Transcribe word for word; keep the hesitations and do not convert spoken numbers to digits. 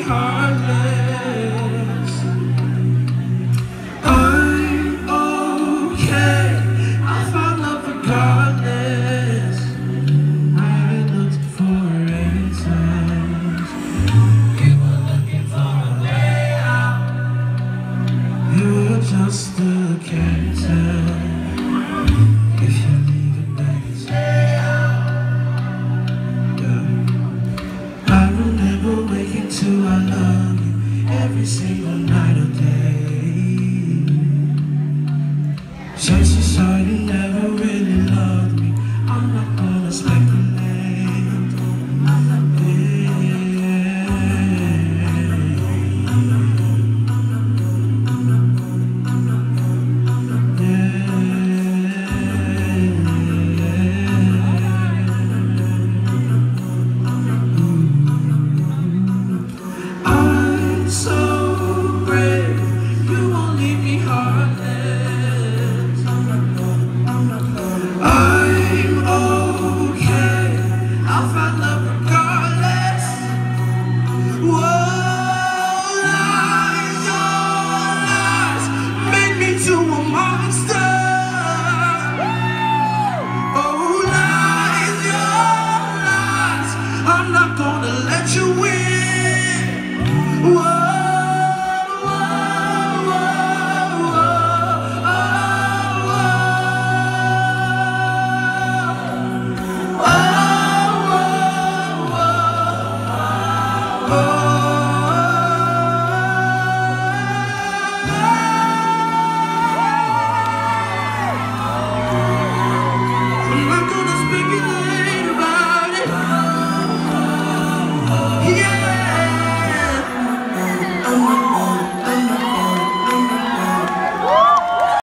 heartless. I'm okay, I found love regardless. I looked for answers, you were looking for a way out. You're just a cancer. If you're leaving, then stay out. Yeah. I remember waking to I love you every single night of day. Chances are you never